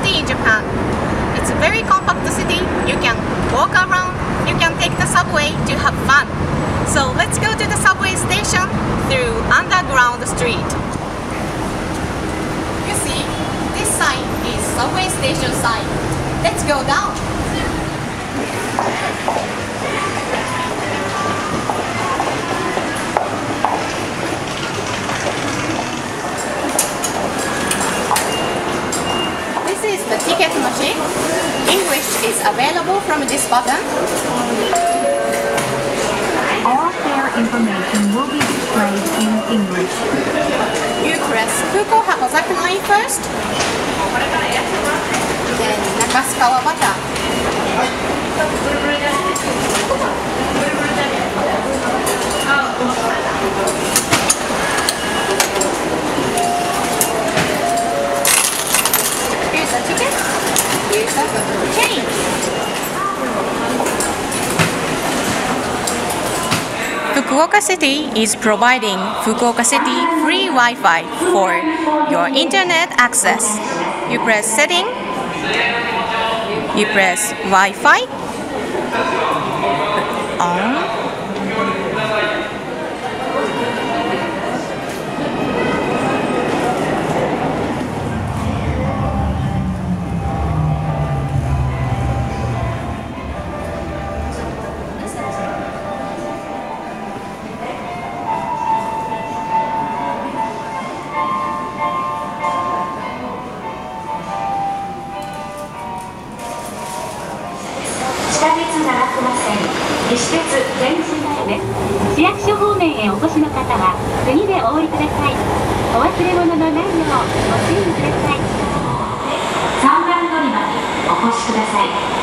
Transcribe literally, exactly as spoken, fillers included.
city in Japan. It's a very compact city. You can walk around, you can take the subway to have fun. So let's go to the subway station through underground street. You see, this sign is subway station sign. Let's go down. This is the ticket machine. English is available from this button. All fare information will be displayed in English. You press Fukuoka City line first, then Nakasukawa Bata. Here's the ticket. Here's the change. Fukuoka City is providing Fukuoka City free Wi-Fi for your internet access. You press setting, you press Wi-Fi, on. 市役所方面へお越しの方は次でお降りください。お忘れ物のないようご注意ください。さんばん乗り場にお越しください。